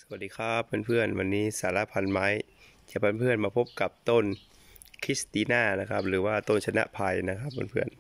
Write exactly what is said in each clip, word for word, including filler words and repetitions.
สวัสดีครับเพื่อนๆวันนี้สาระพันไม้จะเพื่อนๆมาพบกับต้นคริสติน่านะครับหรือว่าต้นชนะภัยนะครับเพื่อน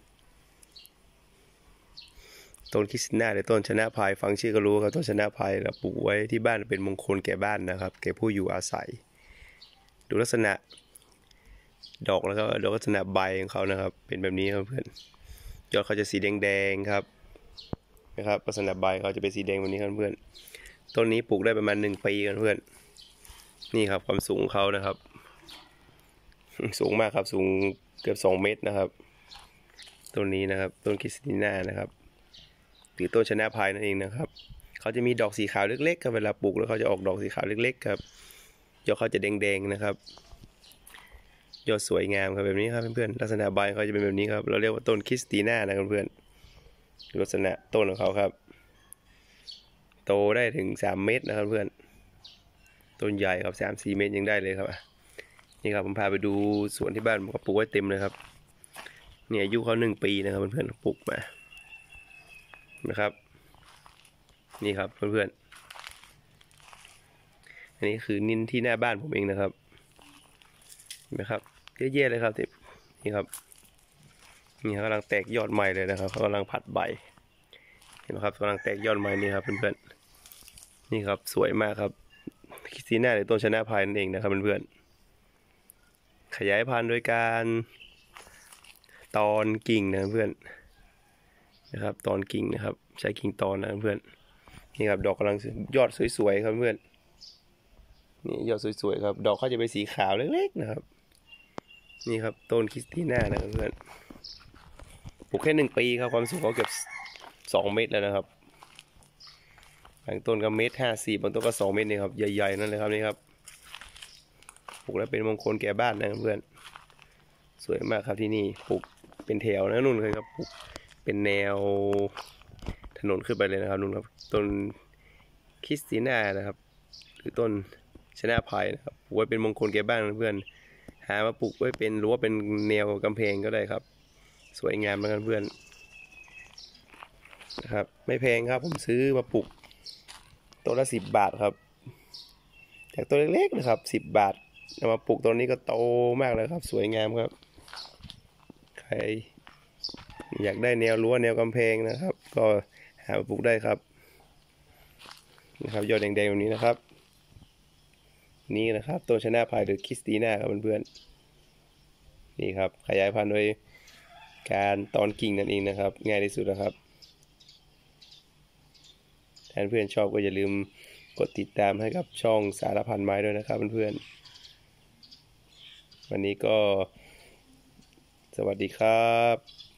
ๆต้นคริสติน่าหรือต้นชนะภัยฟังชื่อก็รู้ครับต้นชนะภัยเราปลูกไว้ที่บ้านเป็นมงคลแก่บ้านนะครับแก่ผู้อยู่อาศัยดูลักษณะดอกแล้วก็ดูลักษณะใบของเขานะครับเป็นแบบนี้ครับเพื่อนยอดเขาจะสีแดงๆครับนะครับลักษณะใบเขาจะเป็นสีแดงแบบนี้ครับเพื่อนต้นนี้ปลูกได้ประมาณหนึ่งปีกันเพื่อนนี่ครับความสูงเขานะครับสูงมากครับสูงเกือบสองเมตรนะครับต้นนี้นะครับต้นคริสติน่านะครับหรือต้นชนะภัยนั่นเองนะครับเขาจะมีดอกสีขาวเล็กๆครับเวลาปลูกแล้วเขาจะออกดอกสีขาวเล็กๆครับยอดเขาจะแดงๆนะครับยอดสวยงามครับแบบนี้ครับเพื่อนๆลักษณะใบเขาจะเป็นแบบนี้ครับเราเรียกว่าต้นคริสติน่านะครับเพื่อนลักษณะต้นของเขาครับโตได้ถึงสามเมตรนะครับเพื่อนต้นใหญ่ครับสามสี่เมตรยังได้เลยครับนี่ครับผมพาไปดูสวนที่บ้านผมก็ปลูกไว้เต็มเลยครับเนี่ยอายุเขาหนึ่งปีนะครับเพื่อนๆปลูกมานะครับนี่ครับเพื่อนๆอันนี้คือนินที่หน้าบ้านผมเองนะครับนะครับเยอะๆเลยครับนี่ครับนี่กำลังแตกยอดใหม่เลยนะครับเขากำลังผัดใบเห็นไหมครับกำลังแตกยอดใหม่นี่ครับเพื่อนๆนี่ครับสวยมากครับคริสติน่าหรือต้นชนะภัยนั่นเองนะครับเพื่อนๆขยายพันธุ์โดยการตอนกิ่งนะเพื่อนนะครับตอนกิ่งนะครับใช้กิ่งตอนนะเพื่อนนี่ครับดอกกำลังยอดสวยๆครับเพื่อนนี่ยอดสวยๆครับดอกเขาจะเป็นสีขาวเล็กๆนะครับนี่ครับต้นคริสติน่านะครับเพื่อนปลูกแค่หนึ่งปีครับความสูงเขาเกือบสองเมตรแล้วนะครับบางต้นก็เมตรห้าสิบบางต้นก็สองเมตรนี่ครับใหญ่ๆนั่นเลยครับนี่ครับปลูกแล้วเป็นมงคลแก่บ้านนะครับเพื่อนสวยมากครับที่นี่ปลูกเป็นแถวนะนุ่นเลยครับปลูกเป็นแนวถนนขึ้นไปเลยนะครับนุ่นครับต้นคริสติน่านะครับหรือต้นชนะภัยนะครับปลูกไว้เป็นมงคลแก่บ้านเพื่อนหามาปลูกไว้เป็นหรือว่าเป็นแนวกำแพงก็ได้ครับสวยงามมากเพื่อนนะครับไม่แพงครับผมซื้อมาปลูกต้นละสิบบาทครับจากตัวเล็กๆนะครับสิบบาทเอามาปลูกต้นนี้ก็โตมากเลยครับสวยงามครับใครอยากได้แนวรั้วแนวกำแพงนะครับก็หามาปลูกได้ครับนะครับยอดแดงๆแบบนี้นะครับนี่นะครับต้นชนะภัยหรือคริสติน่าครับเพื่อนๆนี่ครับขยายพันธุ์โดยการตอนกิ่งนั่นเองนะครับง่ายที่สุดนะครับถ้าเพื่อนชอบก็อย่าลืมกดติดตามให้กับช่องสารพันไม้ด้วยนะครับเพื่อนๆวันนี้ก็สวัสดีครับ